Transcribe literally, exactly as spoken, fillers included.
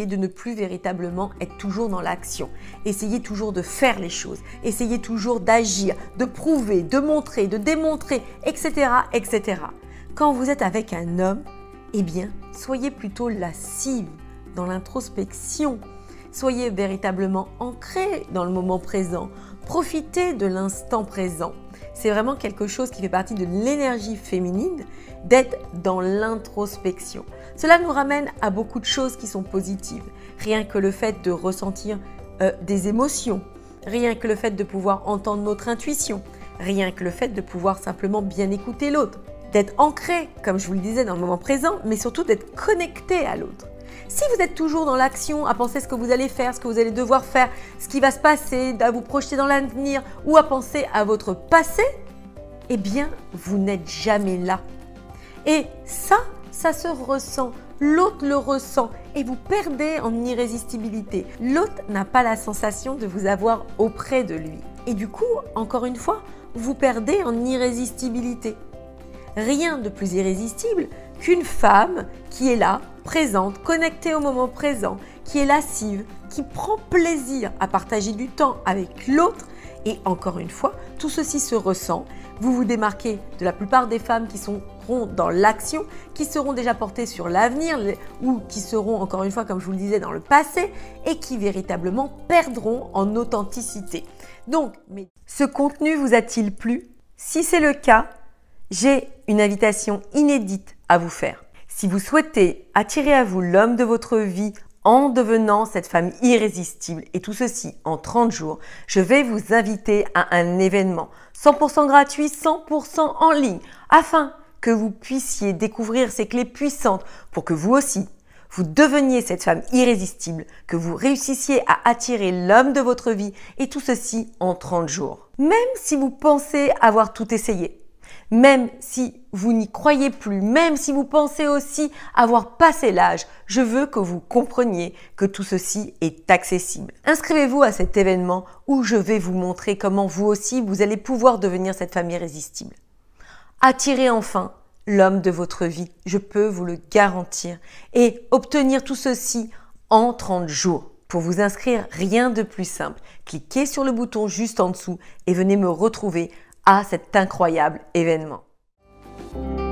Essayez de ne plus véritablement être toujours dans l'action. Essayez toujours de faire les choses. Essayez toujours d'agir, de prouver, de montrer, de démontrer, et cetera, et cetera. Quand vous êtes avec un homme, eh bien, soyez plutôt lascive dans l'introspection. Soyez véritablement ancré dans le moment présent. Profitez de l'instant présent. C'est vraiment quelque chose qui fait partie de l'énergie féminine, d'être dans l'introspection. Cela nous ramène à beaucoup de choses qui sont positives. Rien que le fait de ressentir euh, des émotions, rien que le fait de pouvoir entendre notre intuition, rien que le fait de pouvoir simplement bien écouter l'autre, d'être ancré, comme je vous le disais, dans le moment présent, mais surtout d'être connecté à l'autre. Si vous êtes toujours dans l'action, à penser ce que vous allez faire, ce que vous allez devoir faire, ce qui va se passer, à vous projeter dans l'avenir ou à penser à votre passé, eh bien, vous n'êtes jamais là. Et ça, ça se ressent. L'autre le ressent et vous perdez en irrésistibilité. L'autre n'a pas la sensation de vous avoir auprès de lui. Et du coup, encore une fois, vous perdez en irrésistibilité. Rien de plus irrésistible qu'une femme qui est là, présente, connectée au moment présent, qui est lascive, qui prend plaisir à partager du temps avec l'autre. Et encore une fois, tout ceci se ressent. Vous vous démarquez de la plupart des femmes qui seront dans l'action, qui seront déjà portées sur l'avenir ou qui seront, encore une fois, comme je vous le disais, dans le passé et qui véritablement perdront en authenticité. Donc, mais ce contenu vous a-t-il plu? Si c'est le cas, j'ai une invitation inédite à vous faire. Si vous souhaitez attirer à vous l'homme de votre vie en devenant cette femme irrésistible et tout ceci en trente jours, je vais vous inviter à un événement cent pour cent gratuit, cent pour cent en ligne afin que vous puissiez découvrir ces clés puissantes pour que vous aussi, vous deveniez cette femme irrésistible, que vous réussissiez à attirer l'homme de votre vie et tout ceci en trente jours. Même si vous pensez avoir tout essayé, même si vous n'y croyez plus, même si vous pensez aussi avoir passé l'âge, je veux que vous compreniez que tout ceci est accessible. Inscrivez-vous à cet événement où je vais vous montrer comment vous aussi, vous allez pouvoir devenir cette femme irrésistible. Attirez enfin l'homme de votre vie, je peux vous le garantir, et obtenir tout ceci en trente jours. Pour vous inscrire, rien de plus simple. Cliquez sur le bouton juste en dessous et venez me retrouver à cet incroyable événement.